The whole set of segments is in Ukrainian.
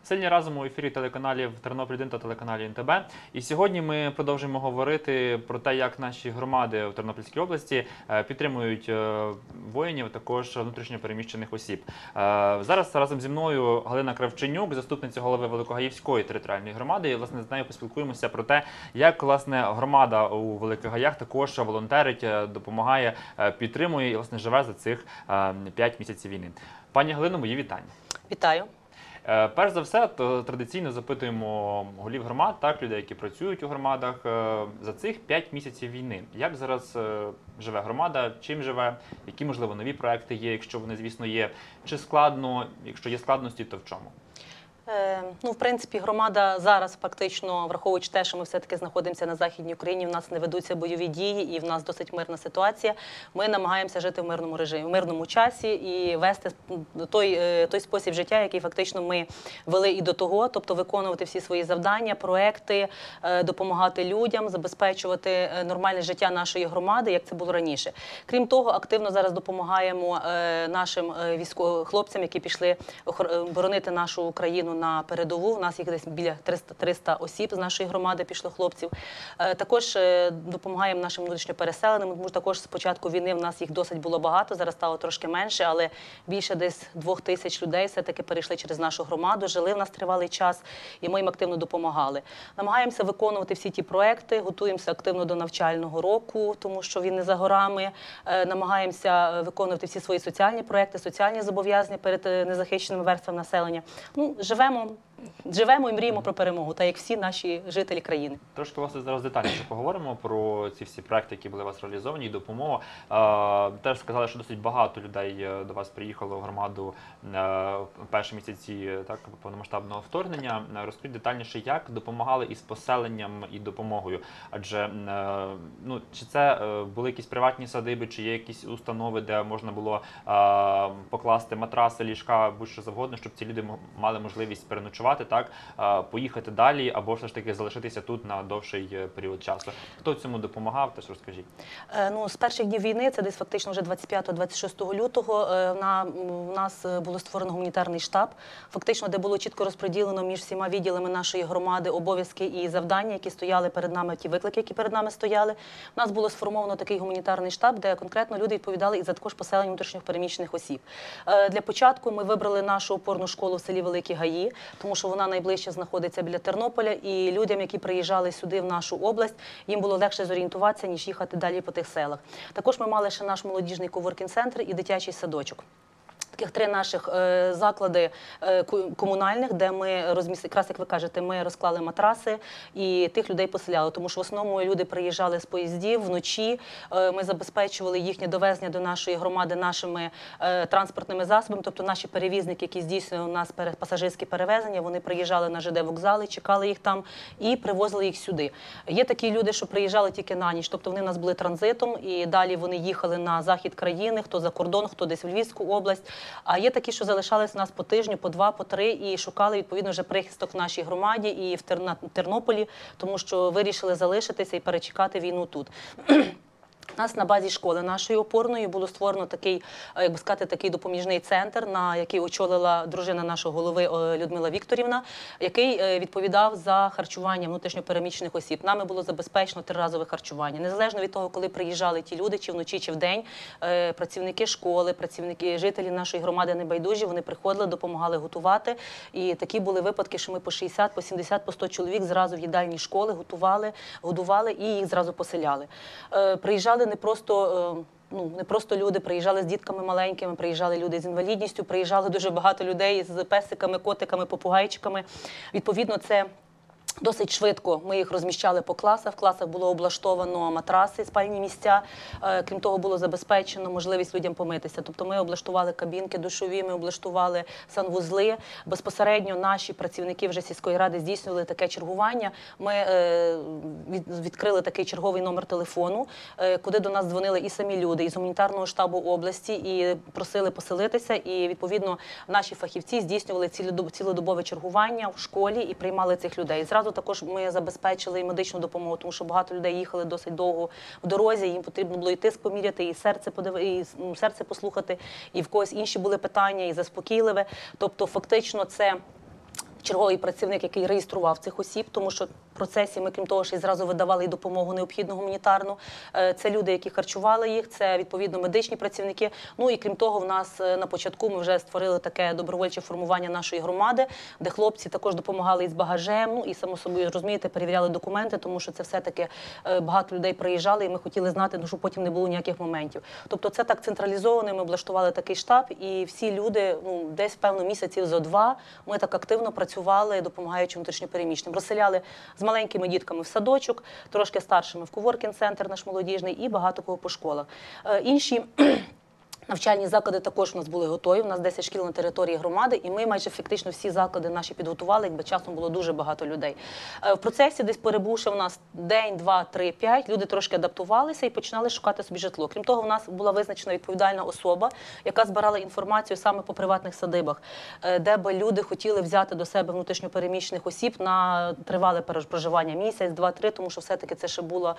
Сильні разом у ефірі телеканалів Тернопіль-1 та телеканалі НТБ. І сьогодні ми продовжуємо говорити про те, як наші громади в Тернопільській області підтримують воїнів, також внутрішньо переміщених осіб. Зараз разом зі мною Галина Кравченюк, заступниця голови Великогаївської територіальної громади. І, власне, з нею поспілкуємося про те, як, власне, громада у Великих Гаях також волонтерить, допомагає, підтримує і, власне, живе за цих 5 місяців війни. Пані Галино, мої вітання. Вітаю. Перш за все, традиційно запитуємо голів громад, людей, які працюють у громадах, за цих 5 місяців війни. Як зараз живе громада, чим живе, які, можливо, нові проекти є, якщо вони, звісно, є, чи складно, якщо є складності, то в чому? В принципі, громада зараз фактично, враховуючи те, що ми все-таки знаходимося на Західній Україні, в нас не ведуться бойові дії і в нас досить мирна ситуація, ми намагаємося жити в мирному режимі, в мирному часі і вести той спосіб життя, який фактично ми вели і до того, тобто виконувати всі свої завдання, проекти, допомагати людям, забезпечувати нормальне життя нашої громади, як це було раніше. Крім того, активно зараз допомагаємо нашим хлопцям, які пішли боронити нашу Україну на передову. У нас їх десь біля 300 осіб з нашої громади пішло хлопців. Також допомагаємо нашим внутрішньо переселеним. Тому також з початку війни в нас їх досить було багато, зараз стало трошки менше, але більше десь 2000 людей все-таки перейшли через нашу громаду, жили в нас тривалий час, і ми їм активно допомагали. Намагаємося виконувати всі ті проекти, готуємося активно до навчального року, тому що він не за горами. Намагаємося виконувати всі свої соціальні проекти, соціальні зобов'язання перед незахищеними верствами населення. Живемо і мріємо про перемогу, так як всі наші жителі країни. Трошки, власне, зараз детальніше поговоримо про ці всі проекти, які були у вас реалізовані, і допомогу. Теж сказали, що досить багато людей до вас приїхало в громаду в перші місяці повномасштабного вторгнення. Розкажіть детальніше, як допомагали із поселенням і допомогою? Адже чи це були якісь приватні садиби, чи є якісь установи, де можна було покласти матраси, ліжка, будь-що завгодно, щоб ці люди мали можливість переночувати, поїхати далі, або ж таки залишитися тут на довший період часу. Хто цьому допомагав, теж розкажіть. З перших днів війни, це десь фактично вже 25-26 лютого, у нас було створено гуманітарний штаб, фактично, де було чітко розподілено між всіма відділами нашої громади обов'язки і завдання, які стояли перед нами, ті виклики, які перед нами стояли. У нас було сформовано такий гуманітарний штаб, де конкретно люди відповідали і за також поселення внутрішньо переміщених осіб. Для початку ми вибрали нашу опорну школу в селі Великі Гаї, тому що вона найближче знаходиться біля Тернополя, і людям, які приїжджали сюди, в нашу область, їм було легше зорієнтуватися, ніж їхати далі по тих селах. Також ми мали ще наш молодіжний коворкінг-центр і дитячий садочок. Таких 3 наших заклади комунальних, де ми розмістили, якраз як ви кажете, ми розклали матраси і тих людей поселяли, тому що в основному люди приїжджали з поїздів вночі, ми забезпечували їхнє довезення до нашої громади нашими транспортними засобами, тобто наші перевізники, які здійснювали у нас пасажирські перевезення, вони приїжджали на ЖД-вокзали, чекали їх там і привозили їх сюди. Є такі люди, що приїжджали тільки на ніч, тобто вони у нас були транзитом і далі вони їхали на захід країни, хто за кордон, хто десь в Львівську область. А є такі, що залишались у нас по тижню, по 2, по 3 і шукали, відповідно, вже прихисток в нашій громаді і в Тернополі, тому що вирішили залишитися і перечекати війну тут. У нас на базі школи нашої опорної було створено такий, як би сказати, такий допоміжний центр, який очолила дружина нашого голови Людмила Вікторівна, який відповідав за харчування внутрішньопереміщених осіб. Нами було забезпечено 3-разове харчування. Незалежно від того, коли приїжджали ті люди, чи вночі, чи вдень, працівники школи, жителі нашої громади небайдужі, вони приходили, допомагали готувати. І такі були випадки, що ми по 60, по 70, по 100 чоловік зразу в їдальні школи годували і їх зразу поселяли. Приїжджали не просто люди, приїжджали з дітками маленькими, приїжджали люди з інвалідністю, приїжджали дуже багато людей з песиками, котиками, попугайчиками. Відповідно, це досить швидко ми їх розміщали по класах. В класах було облаштовано матраси, спальні місця. Крім того, було забезпечено можливість людям помитися. Тобто ми облаштували кабінки душові, ми облаштували санвузли. Безпосередньо наші працівники вже сільської ради здійснювали таке чергування. Ми відкрили такий черговий номер телефону, куди до нас дзвонили і самі люди із гуманітарного штабу області і просили поселитися. І, відповідно, наші фахівці здійснювали цілодобове чергування в школі і приймали цих людей. Зразу також ми забезпечили і медичну допомогу, тому що багато людей їхали досить довго в дорозі, їм потрібно було і тиск поміряти, і серце послухати, і в когось інші були питання, і заспокійливе. Тобто фактично це черговий працівник, який реєстрував цих осіб, тому що в процесі ми, крім того, ще й зразу видавали і допомогу необхідну гуманітарну. Це люди, які харчували їх, це, відповідно, медичні працівники. Ну і крім того, в нас на початку ми вже створили таке добровольче формування нашої громади, де хлопці також допомагали із багажем, ну і, само собою, розумієте, перевіряли документи, тому що це все-таки багато людей приїжджали, і ми хотіли знати, щоб потім не було ніяких моментів. Тобто це так централізовано, ми облаштували такий штаб, і всі люди, ну, десь, певно, місяців зо 2 ми так активно працювали, допомагаючи внутрішньопереміщеним. Розселяли з маленькими дітками в садочок, трошки старшими в коворкінг-центр наш молодіжний і багато кого по школах. Інші навчальні заклади також у нас були готові. У нас 10 шкіл на території громади, і ми майже фактично всі заклади наші підготували, якби часом було дуже багато людей. В процесі, десь перебувши в нас день, 2, 3, 5, люди трошки адаптувалися і починали шукати собі житло. Крім того, в нас була визначена відповідальна особа, яка збирала інформацію саме по приватних садибах, де би люди хотіли взяти до себе внутрішньопереміщених осіб на тривале проживання, місяць, 2, 3, тому що все-таки це ще була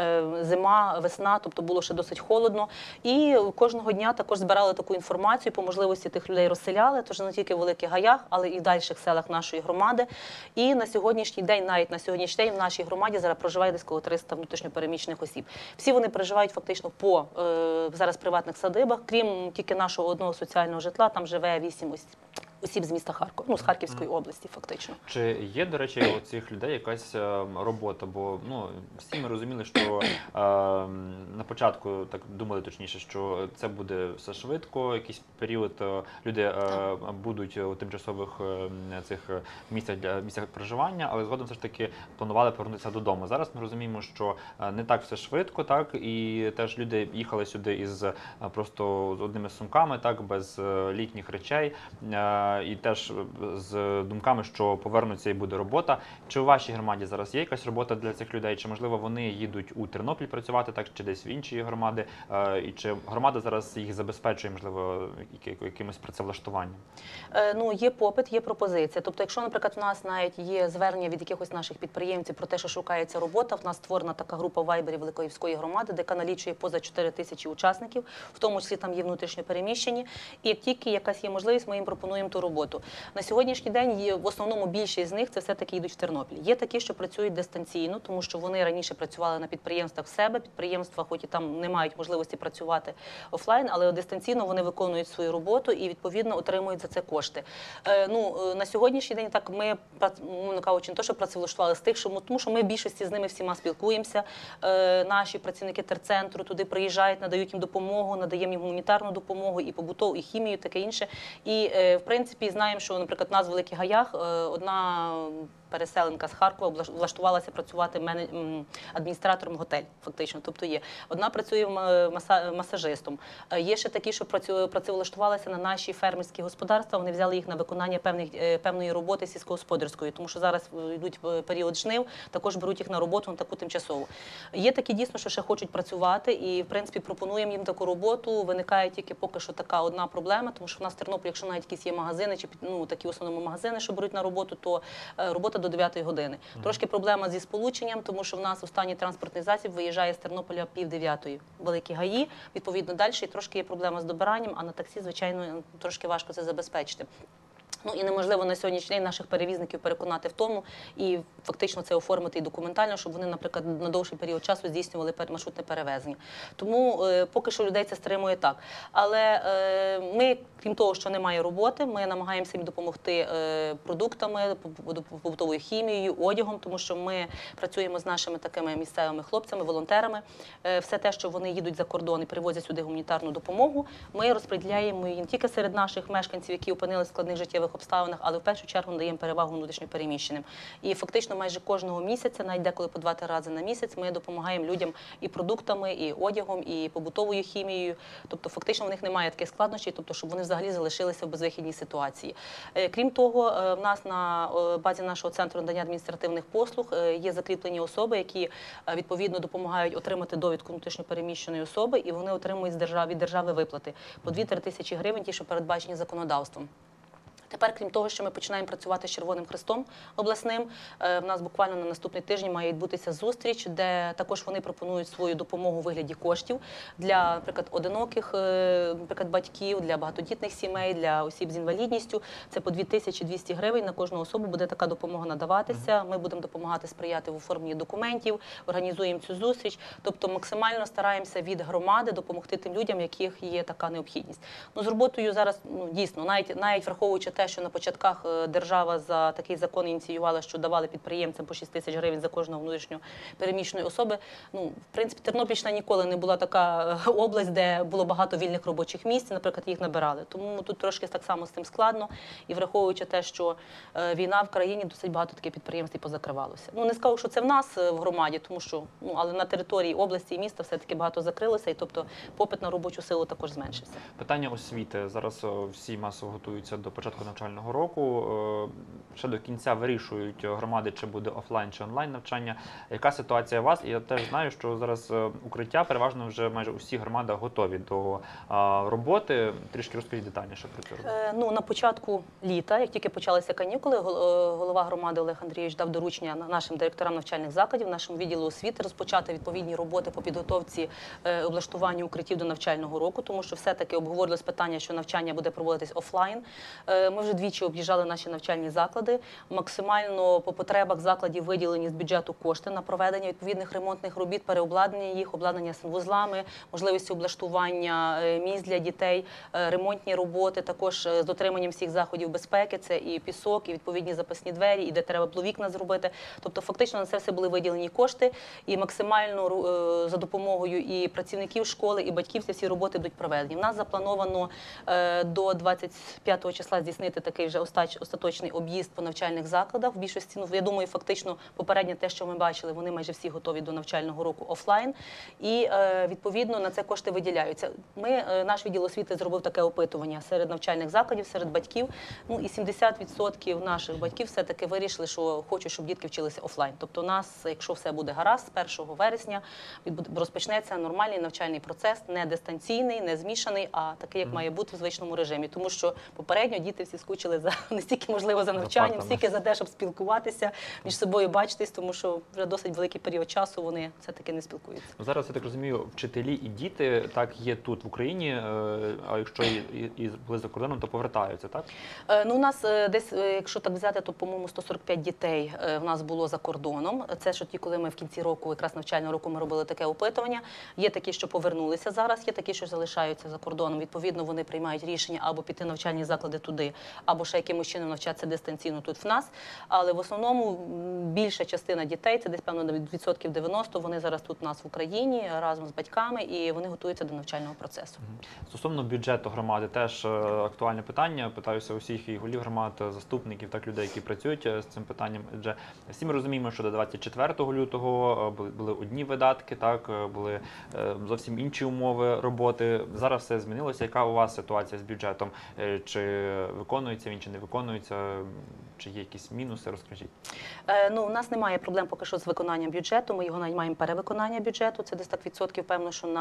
зима, весна, тобто було ще досить холодно. І кожного дня також збирали таку інформацію, по можливості тих людей розселяли, тож не тільки в Великих Гаях, але і в дальших селах нашої громади. І на сьогоднішній день, навіть на сьогоднішній день в нашій громаді зараз проживає десь коло 300 внутрішньопереміщених осіб. Всі вони проживають фактично по зараз приватних садибах, крім тільки нашого одного соціального житла, там живе 8 осіб з міста Харкова, ну, з Харківської області, фактично. Чи є, до речі, у цих людей якась робота? Бо, ну, всі ми розуміли, що на початку так думали точніше, що це буде все швидко, якийсь період люди будуть у тимчасових цих місцях проживання, але згодом все ж таки планували повернутися додому. Зараз ми розуміємо, що не так все швидко, так, і теж люди їхали сюди із просто з одними сумками, так, без літніх речей. І теж з думками, що повернуться і буде робота. Чи у вашій громаді зараз є якась робота для цих людей? Чи, можливо, вони їдуть у Тернопіль працювати, так, чи десь в інші громади? І чи громада зараз їх забезпечує, можливо, якимось працевлаштуванням? Ну, є попит, є пропозиція. Тобто, якщо, наприклад, в нас навіть є звернення від якихось наших підприємців про те, що шукається робота, в нас створена така група в Вайбері Великоївської громади, де яка поза 4 тисячі учасників, в тому числі там є внутрішньопереміщені. І як тільки якась є можливість, ми їм пропонуємо ту роботу. На сьогоднішній день в основному більшість з них це все-таки йдуть в Тернопіль. Є такі, що працюють дистанційно, тому що вони раніше працювали на підприємствах в себе. Підприємства, хоч і там не мають можливості працювати офлайн, але дистанційно вони виконують свою роботу і, відповідно, отримують за це кошти. Ну, на сьогоднішній день так ми, ну, кажучи, не то, що працевлаштували з тих, що, тому що ми в більшості з ними всіма спілкуємося. Наші працівники терцентру туди приїжджають, надають їм допомогу, надаємо їм гуманітарну допомогу, і побутову, і хімію, таке інше. І, в принципі, знаємо, що, наприклад, у нас в Великих Гаях одна переселенка з Харкова влаштувалася працювати адміністратором готель, фактично. Тобто є. Одна працює масажистом. Є ще такі, що працевлаштувалися на наші фермерські господарства, вони взяли їх на виконання певної роботи сільськогосподарської, тому що зараз йдуть період жнив, також беруть їх на роботу на таку тимчасову. Є такі дійсно, що ще хочуть працювати і, в принципі, пропонуємо їм таку роботу. Виникає тільки поки що така одна проблема, тому що в нас в Тернополі, якщо навіть якісь є магазини, чи, ну, такі в основному магазини, що беруть на роботу, то робота до 9 години. Трошки проблема зі сполученням, тому що в нас останній транспортний засіб виїжджає з Тернополя 8:30 в Великі Гаї, відповідно далі, і трошки є проблема з добиранням, а на таксі, звичайно, трошки важко це забезпечити. Ну і неможливо на сьогоднішній день наших перевізників переконати в тому і фактично це оформити і документально, щоб вони, наприклад, на довший період часу здійснювали маршрутне перевезення. Тому поки що людей це стримує так. Але ми, крім того, що немає роботи, ми намагаємося їм допомогти продуктами, побутовою хімією, одягом, тому що ми працюємо з нашими такими місцевими хлопцями, волонтерами. Все те, що вони їдуть за кордон і привозять сюди гуманітарну допомогу, ми розподіляємо її не тільки серед наших мешканців, які опинилися в складних життєвих обставинах, але в першу чергу надаємо перевагу внутрішньопереміщеним. І фактично майже кожного місяця, навіть деколи по 2-3 рази на місяць, ми допомагаємо людям і продуктами, і одягом, і побутовою хімією. Тобто фактично в них немає таких складнощів, тобто щоб вони взагалі залишилися в безвихідній ситуації. Крім того, в нас на базі нашого центру надання адміністративних послуг є закріплені особи, які відповідно допомагають отримати довідку внутрішньопереміщеної особи, і вони отримують від держави виплати по 2-3 тисячі гривень, ті, що передбачені законодавством. Тепер, крім того, що ми починаємо працювати з Червоним Хрестом обласним, в нас буквально на наступний тиждень має відбутися зустріч, де також вони пропонують свою допомогу у вигляді коштів для, наприклад, одиноких, наприклад, батьків, для багатодітних сімей, для осіб з інвалідністю. Це по 2200 гривень на кожну особу буде така допомога надаватися. Ми будемо допомагати сприяти в оформленні документів, організуємо цю зустріч. Тобто максимально стараємося від громади допомогти тим людям, в яких є така необхідність. Ну, з роботою зараз, дійсно, навіть враховуючи те, що на початках держава за такий закон ініціювала, що давали підприємцям по 6 тисяч гривень за кожного внутрішньо переміщеної особи. Ну, в принципі, Тернопільщина ніколи не була така область, де було багато вільних робочих місць, наприклад, їх набирали. Тому тут трошки так само з цим складно. І враховуючи те, що війна в країні, досить багато таких підприємств і позакривалося. Ну, не скажу, що це в нас в громаді, тому що, але на території області і міста все-таки багато закрилося, і тобто попит на робочу силу також зменшився. Питання освіти. Зараз всі масово готуються до початку навчального року. Ще до кінця вирішують громади, чи буде офлайн чи онлайн навчання. Яка ситуація у вас? І я теж знаю, що зараз укриття переважно вже майже усі громади готові до роботи. Трішки розкажіть детальніше про це. Ну, на початку літа, як тільки почалися канікули, голова громади Олег Андрійович дав доручення нашим директорам навчальних закладів, нашому відділу освіти розпочати відповідні роботи по підготовці облаштуванню укриттів до навчального року, тому що все-таки обговорилось питання, що навчання буде проводитись офлайн. Ми вже двічі об'їжджали наші навчальні заклади. Максимально по потребах закладів виділені з бюджету кошти на проведення відповідних ремонтних робіт, переобладнання їх, обладнання санвузлами, можливості облаштування місць для дітей, ремонтні роботи, також з дотриманням всіх заходів безпеки. Це і пісок, і відповідні запасні двері, і де треба було вікна зробити. Тобто фактично на це все були виділені кошти, і максимально за допомогою і працівників школи, і батьків ці всі роботи будуть проведені. У нас заплановано до 25 числа здійснити такий вже остаточний об'їзд по навчальних закладах. В більшості, я думаю, фактично попереднє те, що ми бачили, вони майже всі готові до навчального року офлайн. І, відповідно, на це кошти виділяються. Наш відділ освіти зробив таке опитування серед навчальних закладів, серед батьків. Ну, і 70% наших батьків все-таки вирішили, що хочуть, щоб дітки вчилися офлайн. Тобто у нас, якщо все буде гаразд, з 1 вересня розпочнеться нормальний навчальний процес, не дистанційний, не змішаний, а такий, як має бути в звичному режимі. Тому що попередньо діти всі скучили не стільки, можливо, за навчанням, стільки за те, щоб спілкуватися, між собою бачитись, тому що вже досить великий період часу вони все-таки не спілкуються. Зараз, я так розумію, вчителі і діти так є тут в Україні, а якщо і були за кордоном, то повертаються, так? Ну, у нас десь, якщо так взяти, то, по-моєму, 145 дітей в нас було за кордоном. Це що ті, коли ми в кінці року, якраз навчального року, ми робили таке опитування. Є такі, що повернулися зараз, є такі, що залишаються за кордоном. Відповідно, вони приймають рішення або піти навчальні заклади туди, або ще якимось чином навчатися дистанційно тут в нас. Але в основному більша частина дітей, це десь, певно, відсотків 90, вони зараз тут у нас в Україні разом з батьками, і вони готуються до навчального процесу. Стосовно бюджету громади, теж актуальне питання. Питаюся усіх і голів громад, заступників, так, людей, які працюють з цим питанням. Адже всі ми розуміємо, що до 24 лютого були одні видатки, так, були зовсім інші умови роботи. Зараз все змінилося. Яка у вас ситуація з бюджетом? Чи виконується він, чи не виконується? Чи є якісь мінуси? Розкажіть. Ну, у нас немає проблем поки що з виконанням бюджету. Ми його навіть маємо перевиконання бюджету. Це десь так відсотків, певно, що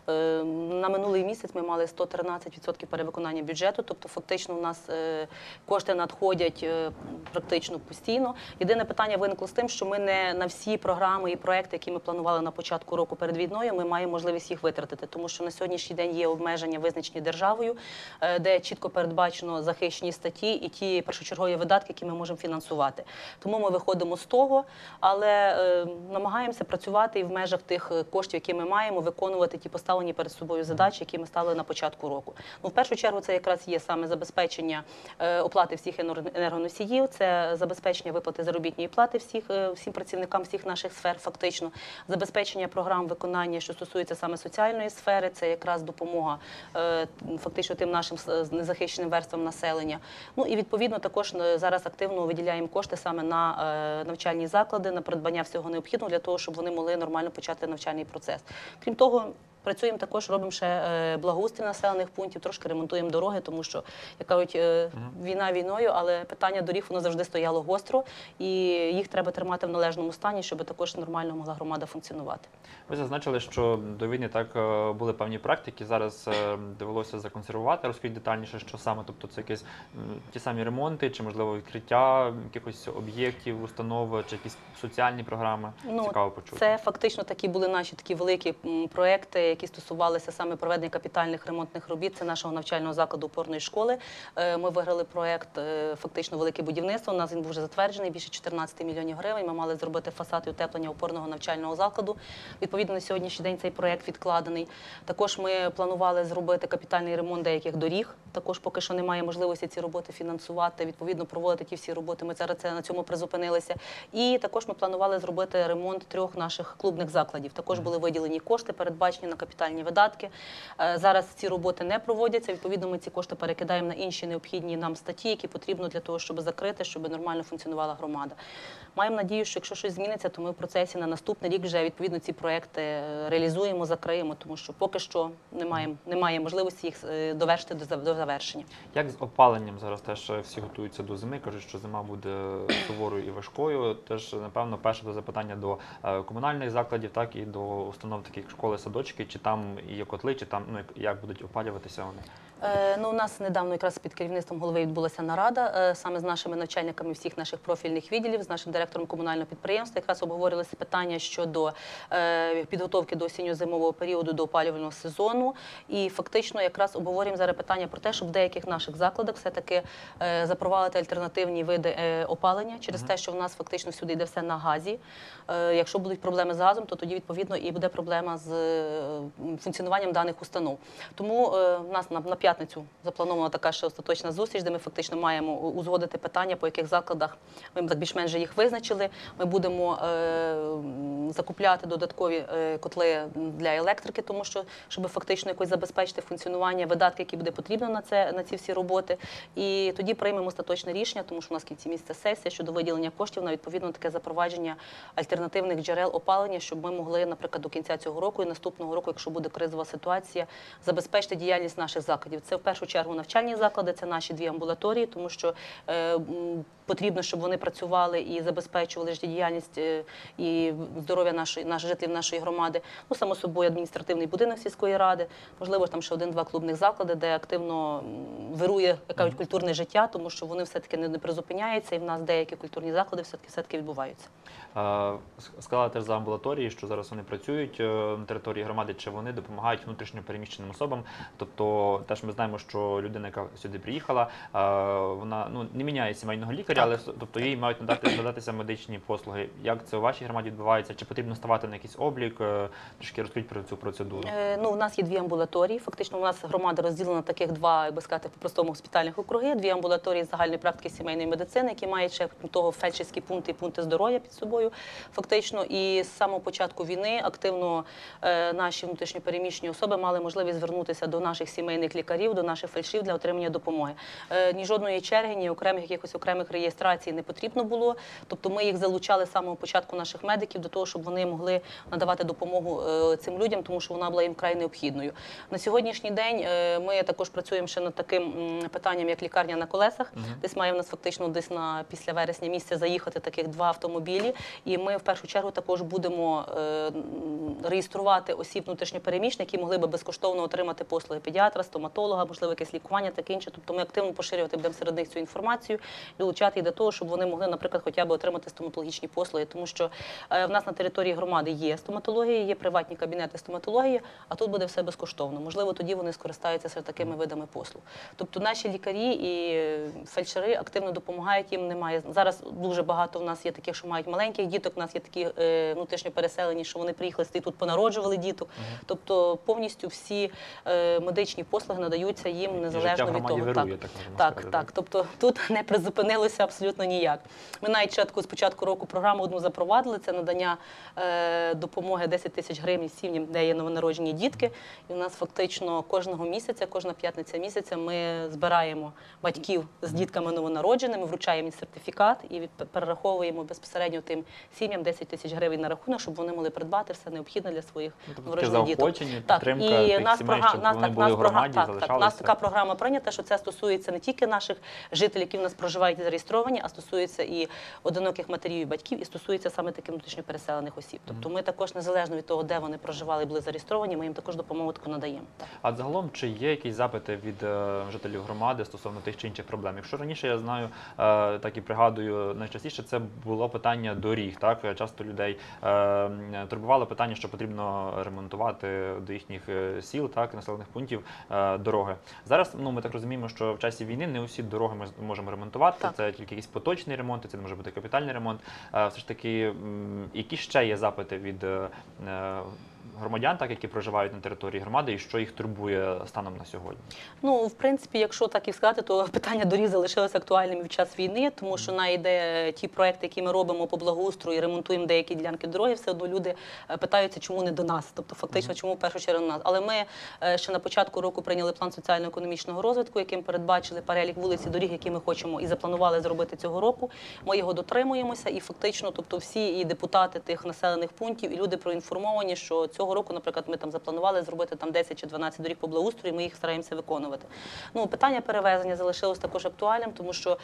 на минулий місяць ми мали 113% перевиконання бюджету. Тобто фактично у нас кошти надходять практично постійно. Єдине питання виникло з тим, що ми не на всі програми і проекти, які ми планували на початку року перед війною, ми маємо можливість їх витратити. Тому що на сьогоднішній день є обмеження, визначені державою, де чітко передбачено захищені статті і ті першочергові видатки, які ми можемо фінансувати. Тому ми виходимо з того, але намагаємося працювати і в межах тих коштів, які ми маємо, виконувати ті поставлені перед собою задачі, які ми ставили на початку року. Ну, в першу чергу це якраз є саме забезпечення оплати всіх енергоносіїв, це забезпечення виплати заробітної плати всім працівникам всіх наших сфер, фактично, забезпечення програм виконання, що стосується саме соціальної сфери, це якраз допомога фактично тим нашим незахищеним верствам населення. Ну і відповідно також зараз активно виділяємо кошти саме на навчальні заклади, на придбання всього необхідного для того, щоб вони могли нормально почати навчальний процес. Крім того, Працюємо також, робимо ще благоустрій населених пунктів, трошки ремонтуємо дороги, тому що, як кажуть, війна війною, але питання доріг воно завжди стояло гостро, і їх треба тримати в належному стані, щоб також нормально могла громада функціонувати. Ви зазначили, що до війни так були певні практики, зараз довелося законсервувати. Розкажіть детальніше, що саме, тобто це якісь ті самі ремонти, чи, можливо, відкриття якихось об'єктів, установ, чи якісь соціальні програми? Цікаво почути. Це фактично такі були наші такі великі проекти, які стосувалися саме проведення капітальних ремонтних робіт. Це нашого навчального закладу опорної школи. Ми виграли проект фактично велике будівництво. У нас він був вже затверджений, більше 14 мільйонів гривень. Ми мали зробити фасад і утеплення опорного навчального закладу. Відповідно, на сьогоднішній день цей проект відкладений. Також ми планували зробити капітальний ремонт деяких доріг. Також поки що немає можливості ці роботи фінансувати, відповідно проводити ті всі роботи. Ми зараз на цьому призупинилися. І також ми планували зробити ремонт 3 наших клубних закладів. Також були виділені кошти, передбачені на капітальні видатки. Зараз ці роботи не проводяться. Відповідно, ми ці кошти перекидаємо на інші необхідні нам статті, які потрібно для того, щоб закрити, щоб нормально функціонувала громада. Маємо надію, що якщо щось зміниться, то ми в процесі на наступний рік вже відповідно ці проекти реалізуємо, закриємо, тому що поки що немає можливості їх довершити до завершення. Як з опаленням зараз теж всі готуються до зими, кажуть, що зима буде суворою і важкою. Теж, напевно, перше запитання до комунальних закладів, так і до установ таких як школи, садочки, чи там є котли, чи там як будуть опалюватися вони? У нас недавно якраз під керівництвом голови відбулася нарада саме з нашими начальниками всіх наших профільних відділів, з нашим директором комунального підприємства. Якраз обговорилися питання щодо підготовки до осінньо-зимового періоду, до опалювального сезону. І фактично якраз обговорюємо зараз питання про те, щоб в деяких наших закладах все-таки запровадити альтернативні види опалення через те, що в нас фактично сюди йде все на газі. Якщо будуть проблеми з газом, то тоді відповідно і буде проблема з функціонуванням даних установ. Тому в нас на п'ятницю запланована така ще остаточна зустріч, де ми фактично маємо узгодити питання, по яких закладах ми так більш-менш їх визначили. Ми будемо закупляти додаткові котли для електрики, тому що, щоб фактично якось забезпечити функціонування, видатки, які буде потрібно на ці всі роботи. І тоді приймемо остаточне рішення, тому що у нас в кінці місяця сесія щодо виділення коштів на відповідно таке запровадження альтернативних джерел опалення, щоб ми могли, наприклад, до кінця цього року і наступного року, якщо буде кризова ситуація, забезпечити діяльність наших закладів. Це в першу чергу навчальні заклади, це наші 2 амбулаторії, тому що потрібно, щоб вони працювали і забезпечували життєдіяльність і здоров'я наших жителів нашої громади. Ну, само собою, адміністративний будинок сільської ради, можливо, там ще 1-2 клубних заклади, де активно вирує, як кажуть, культурне життя, тому що вони все-таки не призупиняються, і в нас деякі культурні заклади все-таки відбуваються. Сказали теж за амбулаторії, що зараз вони працюють на території громади, чи вони допомагають внутрішньо переміщеним особам. Тобто, теж ми знаємо, що людина, яка сюди приїхала, вона не міняє сімейного лікаря, але тобто їй мають надатися медичні послуги. Як це у вашій громаді відбувається? Чи потрібно ставати на якийсь облік? Трішки розкажіть про цю процедуру. У нас є 2 амбулаторії. Фактично, у нас громада розділена на таких 2, як би сказати, по-простому госпітальних округи. 2 амбулаторії загальної практики сімейної медицини, які мають ще, крім того, фельдшерські пункти і пункти здоров'я під собою. Фактично, і з самого початку війни активно наші внутрішньопереміщені особи мали можливість звернутися до наших сімейних лікарів, до наших фельдшерів для отримання допомоги. Ні жодної черги, ні окремих реєстрацій не потрібно було. Тобто ми їх залучали з самого початку, наших медиків, до того, щоб вони могли надавати допомогу цим людям, тому що вона була їм вкрай необхідною. На сьогоднішній день ми також працюємо ще над таким питанням, як лікарня на колесах. Десь має в нас фактично після вересня місяця заїхати таких 2 автомобілі. І ми в першу чергу також будемо реєструвати осіб внутрішньопереміщених, які могли би безкоштовно отримати послуги педіатра, стоматолога, можливо, якесь лікування, таке інше. Тобто ми активно поширювати будемо серед них цю інформацію, долучати їх до того, щоб вони могли, наприклад, хоча б отримати стоматологічні послуги. Тому що в нас на території громади є стоматологія, є приватні кабінети стоматології, а тут буде все безкоштовно. Можливо, тоді вони скористаються серед такими видами послуг. Тобто наші лікарі і фельдшери активно допомагають їм. Немає зараз дуже багато в нас є таких, що мають маленьких діток, у нас є такі внутрішньо переселені, що вони приїхали і тут понароджували діток. Тобто повністю всі медичні послуги надаються їм незалежно від того. Вирує, так. Тобто тут не призупинилося абсолютно ніяк. Ми навіть з початку року програму одну запровадили, це надання допомоги 10 тисяч гривень сім'ям, де є новонароджені дітки. І у нас фактично кожного місяця, кожна п'ятниця місяця ми збираємо батьків з дітками новонародженими, вручаємо їм сертифікат і перераховуємо безпосередньо тим сім'ям 10 тисяч гривень на рахунок, щоб вони могли придбати все необхідне для своїх новонароджених незалежних діток. заохочення, підтримка тих сімей, щоб вони були в громаді, залишалися. У нас така програма прийнята, що це стосується не тільки наших жителів, які в нас проживають і зареєстровані, а стосується і одиноких матерів і батьків, і стосується саме таких внутрішньо переселених осіб. Тобто ми також незалежно від того, де вони проживали і були зареєстровані, ми їм також допомогу таку надаємо. А загалом, чи є якісь запити від жителів громади стосовно тих чи інших проблем? Якщо раніше, я знаю, так і пригадую, найчастіше це було питання доріг. Так? Часто людей турбувало питання, що потрібно ремонтувати до їхніх сіл, так, населених пунктів дороги. Зараз, ми так розуміємо, що в часі війни не усі дороги ми можемо ремонтувати. Так. Це тільки якийсь поточний ремонт, це не може бути капітальний ремонт. Все ж таки, які ще є запити від громадян, так, які проживають на території громади, і що їх турбує станом на сьогодні? В принципі, якщо так і сказати, то питання доріг залишилося актуальним і в час війни, тому що найде ті проекти, які ми робимо по благоустрою, ремонтуємо деякі ділянки дороги, все одно люди питаються, чому не до нас, тобто фактично, чому в першу чергу до нас. Але ми ще на початку року прийняли план соціально-економічного розвитку, яким передбачили перелік вулиць і доріг, які ми хочемо і запланували зробити цього року. Ми його дотримуємося і фактично, тобто всі і депутати тих населених пунктів, і люди проінформовані, що цього року, наприклад, ми там запланували зробити там 10 чи 12 доріг по благоустрою, і ми їх стараємося виконувати. Питання перевезення залишилось також актуальним, тому що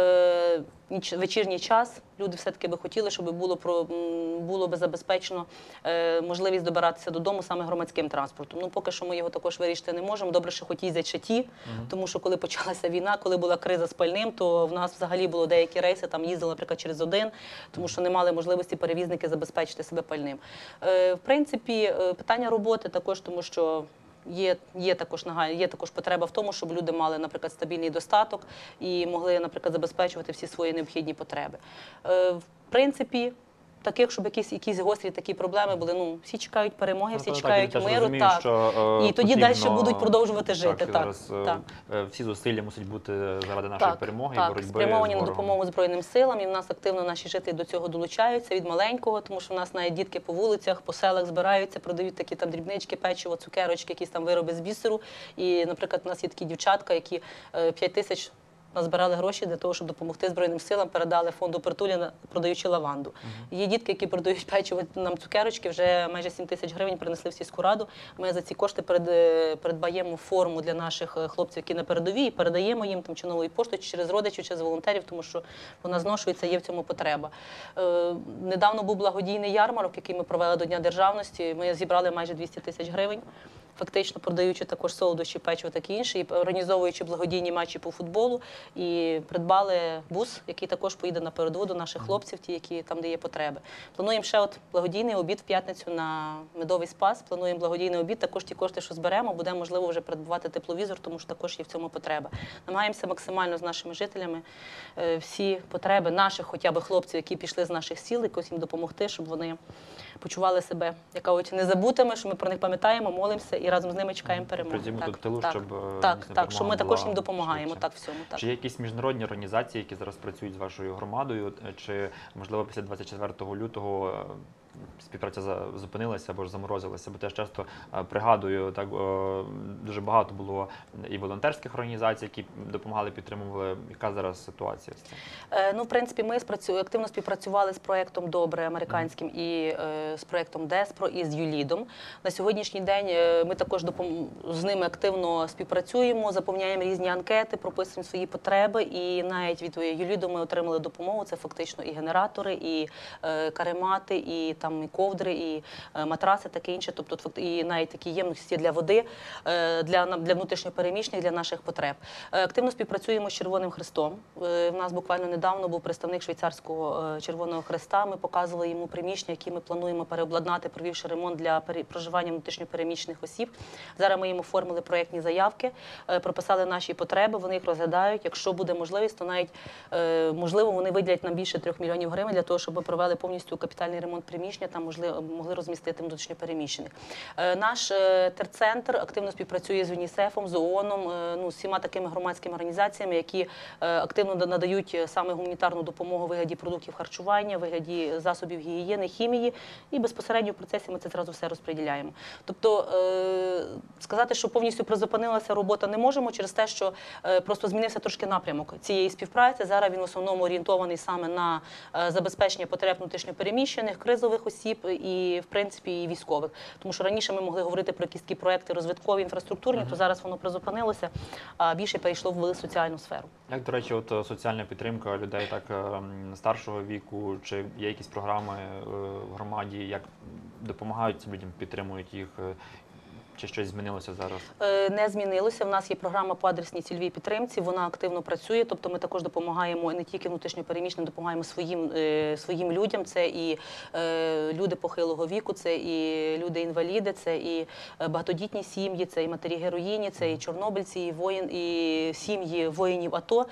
вечірній час люди все-таки би хотіли, щоб було би забезпечено можливість добиратися додому саме громадським транспортом. Поки що ми його також вирішити не можемо. Добре, що хоч їздять ще ті, тому що коли почалася війна, коли була криза з пальним, то в нас взагалі було деякі рейси, там їздили, наприклад, через один, тому що не мали можливості перевізники забезпечити себе пальним. В принципі, питання роботи також, тому що є також потреба в тому, щоб люди мали, наприклад, стабільний достаток і могли, наприклад, забезпечувати всі свої необхідні потреби. В принципі, таких, щоб якісь гострі такі проблеми були, всі чекають перемоги, всі чекають миру, і тоді далі будуть продовжувати жити. Зараз всі зусилля мусять бути заради нашої перемоги і боротьби з ворогом. Спрямовані на допомогу Збройним силам, і в нас активно наші жителі до цього долучаються від маленького, тому що в нас навіть дітки по вулицях, по селах збираються, продають такі там дрібнички, печиво, цукерочки, якісь там вироби з бісеру. І, наприклад, у нас є такі дівчатка, які 5 тисяч назбирали гроші для того, щоб допомогти Збройним силам, передали фонду «Притуля», продаючи лаванду. Є дітки, які продають печиво, нам цукерочки, вже майже 7 тисяч гривень принесли в сільську раду. Ми за ці кошти придбаємо форму для наших хлопців, які на передовій, і передаємо їм там чи новою поштою, чи через родичів, чи з волонтерів, тому що вона зношується, є в цьому потреба. Недавно був благодійний ярмарок, який ми провели до Дня державності. Ми зібрали майже 200 тисяч гривень. Фактично продаючи також солодощі, печиво, таке інше, і організовуючи благодійні матчі по футболу, і придбали бус, який також поїде на передову до наших хлопців, ті, які там, де є потреби. Плануємо ще благодійний обід в п'ятницю на Медовий Спас, плануємо благодійний обід, також ті кошти, що зберемо, будемо, можливо, вже придбати тепловізор, тому що також є в цьому потреба. Намагаємося максимально з нашими жителями всі потреби наших хоча б хлопців, які пішли з наших сіл, якось їм допомогти, щоб вони почували себе, незабутими, що ми про них пам'ятаємо, молимося і разом з ними чекаємо перемоги. Так, що ми також їм допомагаємо так всьому. Чи є якісь міжнародні організації, які зараз працюють з вашою громадою, чи, можливо, після 24 лютого співпраця зупинилася або ж заморозилася? Бо теж часто пригадую, так дуже багато було і волонтерських організацій, які допомагали, підтримували. Яка зараз ситуація з цим? В принципі, ми активно співпрацювали з проєктом «Добре» американським і з проєктом «Деспро» і з ЮЛІДом. На сьогоднішній день ми також з ними активно співпрацюємо, заповняємо різні анкети, прописуємо свої потреби, і навіть від ЮЛІДу ми отримали допомогу. Це фактично і генератори, і каремати, і там і ковдри, і матраси, таке інше, тобто і навіть такі ємності для води, для внутрішньопереміщених, для наших потреб. Активно співпрацюємо з Червоним Хрестом. В нас буквально недавно був представник швейцарського Червоного Хреста. Ми показували йому приміщення, які ми плануємо переобладнати, провівши ремонт для проживання внутрішньопереміщених осіб. Зараз ми їм оформили проєктні заявки, прописали наші потреби, вони їх розглядають. Якщо буде можливість, то навіть, можливо, вони виділять нам більше 3 мільйонів гривень для того, щоб ми провели повністю капітальний ремонт приміщення, там могли розмістити внутрішньопереміщених. Наш терцентр активно співпрацює з ЮНІСЕФом, з ООНом, з всіма такими громадськими організаціями, які активно надають саме гуманітарну допомогу у вигляді продуктів харчування, у вигляді засобів гігієни, хімії, і безпосередньо в процесі ми це зразу все розподіляємо. Тобто сказати, що повністю призупинилася робота не можемо через те, що просто змінився трошки напрямок цієї співпраці. Зараз він в основному орієнтований саме на забезпечення потреб внутрішньопереміщених, кризових цивільних осіб і, в принципі, і військових. Тому що раніше ми могли говорити про якісь такі проекти розвиткові, інфраструктурні, то зараз воно призупинилося, а більше перейшло в соціальну сферу. Як, до речі, от соціальна підтримка людей так старшого віку, чи є якісь програми в громаді, як допомагають цим людям, підтримують їх? Чи щось змінилося зараз? Не змінилося. В нас є програма по адресній цільовій підтримці, вона активно працює, тобто ми також допомагаємо не тільки внутрішньопереміщеним, допомагаємо своїм людям. Це і люди похилого віку, це і люди-інваліди, це і багатодітні сім'ї, це і матері-героїні, це і чорнобильці, і сім'ї воїнів АТО.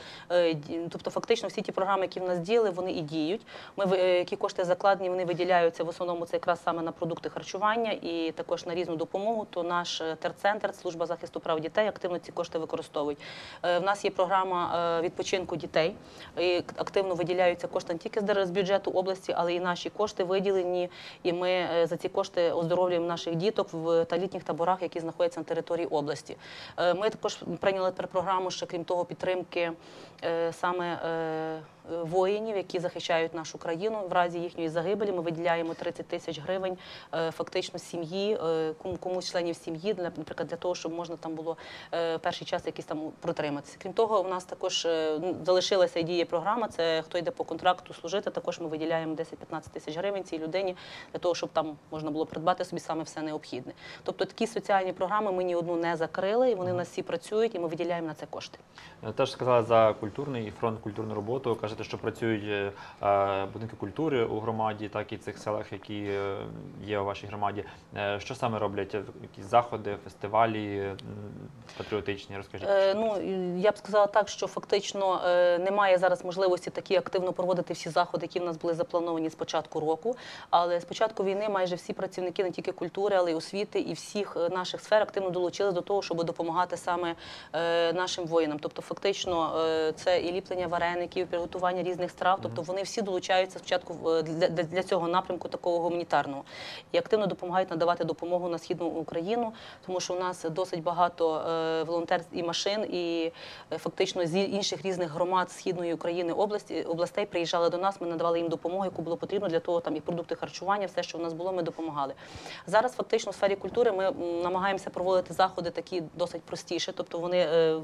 Тобто фактично всі ті програми, які в нас діяли, вони і діють. Які кошти закладені, вони виділяються в основному це якраз саме на продукти харчування і також на різну допомогу. То наш терцентр, служба захисту прав дітей активно ці кошти використовують. В нас є програма відпочинку дітей. І активно виділяються кошти не тільки з бюджету області, але і наші кошти виділені. І ми за ці кошти оздоровлюємо наших діток в літніх таборах, які знаходяться на території області. Ми також прийняли програму, ще крім того, підтримки саме воїнів, які захищають нашу країну. В разі їхньої загибелі ми виділяємо 30 тисяч гривень фактично сім'ї, комусь членів сім'ї, наприклад, для того, щоб можна там було перший час якийсь там протриматися. Крім того, у нас також залишилася і діє програма, це хто йде по контракту служити, також ми виділяємо 10-15 тисяч гривень цій людині, для того, щоб там можна було придбати собі саме все необхідне. Тобто такі соціальні програми ми ні одну не закрили, і вони в нас всі працюють, і ми виділяємо на це кошти. Теж сказали за культурний фронт, культурну роботу. Кажете, що працюють будинки культури у громаді, так і в цих селах, які є у вашій громаді. Що саме роблять? Якісь заходи, фестивалі патріотичні? Розкажіть. Я б сказала так, що фактично немає зараз можливості такі активно проводити всі заходи, які в нас були заплановані з початку року. Але з початку війни майже всі працівники не тільки культури, але й освіти і всіх наших сфер активно долучились до того, щоб допомагати саме нашим воїнам. Тобто фактично це і ліплення вареників, приготування різних страв, тобто вони всі долучаються спочатку для цього напрямку такого гуманітарного. І активно допомагають надавати допомогу на Східну Україну, тому що у нас досить багато волонтерств і машин, і фактично з інших різних громад Східної України областей приїжджали до нас, ми надавали їм допомогу, яку було потрібно для того, там і продукти харчування, все, що в нас було, ми допомагали. Зараз фактично в сфері культури ми намагаємося проводити заходи такі досить простіші, тобто вони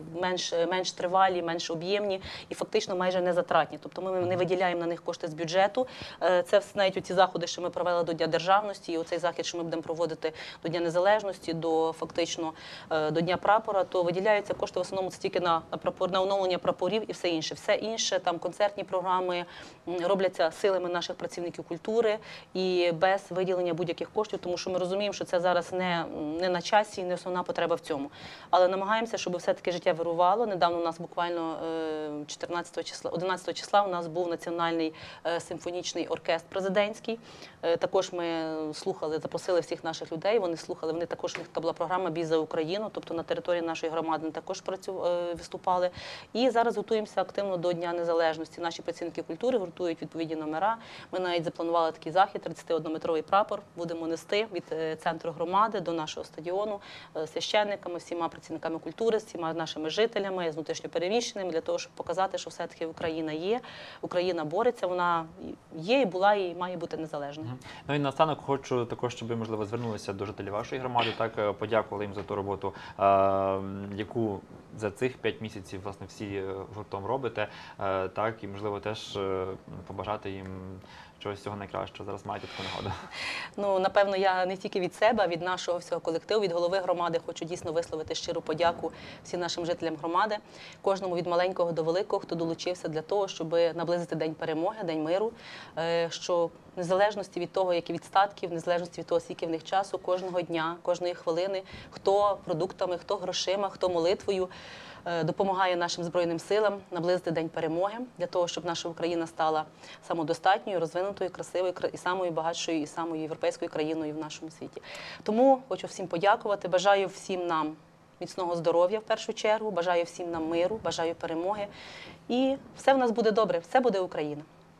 менш тривалі, менш об'ємні і фактично майже не затратні. Тобто ми не виділяємо на них кошти з бюджету. Це навіть оці заходи, що ми провели до Дня Державності, і оцей захід, що ми будемо проводити до Дня Незалежності, фактично до Дня прапора, то виділяються кошти в основному тільки на оновлення прапорів і все інше. Все інше, там концертні програми робляться силами наших працівників культури і без виділення будь-яких коштів, тому що ми розуміємо, що це зараз не на часі і не основна потреба в цьому. Але намагаємося, щоб все-таки життя вирувало. Недавно у нас буквально 11 числа у нас був Національний симфонічний оркестр президентський. Також ми слухали, запросили всіх наших людей, вони слухали, вони також, у них була програма «Бій за Україну», тобто на території нашої громади також виступали. І зараз готуємося активно до Дня Незалежності. Наші працівники культури готують відповідні номера. Ми навіть запланували такий захід, 31-метровий прапор будемо нести від центру громади до нашого стадіону з священниками, всіма працівниками культури, з всіма нашими жителями, з внутрішньопереміщеними, для того, щоб показати, що все-таки Україна є, Україна бореться, вона є і була, і має бути незалежною. Ну і наостанок хочу також, щоб ви, можливо, звернулися до жителів вашої громади, так, подякували їм за ту роботу, яку за цих 5 місяців, власне, всі гуртом робите, так, і, можливо, теж побажати їм чогось всього найкращого. Зараз маєте таку нагоду. Ну, напевно, я не тільки від себе, а від нашого всього колективу, від голови громади хочу дійсно висловити щиру подяку всім нашим жителям громади, кожному від маленького до великого, хто долучився для того, щоб наблизити День перемоги, День миру, що в незалежності від того, які від статків, в незалежності від того, скільки в них часу, кожного дня, кожної хвилини, хто продуктами, хто грошима, хто молитвою, допомагає нашим Збройним силам наблизити День перемоги, для того, щоб наша Україна стала самодостатньою, розвинутою, красивою і самою багатшою, і самою європейською країною в нашому світі. Тому хочу всім подякувати, бажаю всім нам міцного здоров'я в першу чергу, бажаю всім нам миру, бажаю перемоги. І все в нас буде добре, все буде Україна.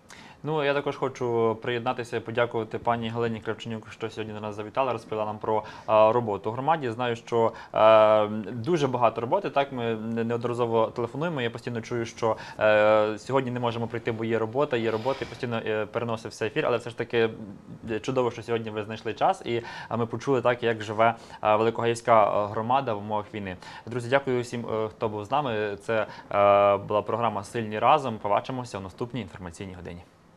Ну, я також хочу приєднатися і подякувати пані Галині Кравченюк, що сьогодні до нас завітала, розповіла нам про роботу у громаді. Знаю, що дуже багато роботи, так, ми неодноразово телефонуємо, я постійно чую, що сьогодні не можемо прийти, бо є робота, і постійно переносився ефір, але все ж таки чудово, що сьогодні ви знайшли час, і ми почули так, як живе Великогаївська громада в умовах війни. Друзі, дякую всім, хто був з нами. Це була програма «Сильні разом». Побачимося у наступній інформаційній годині.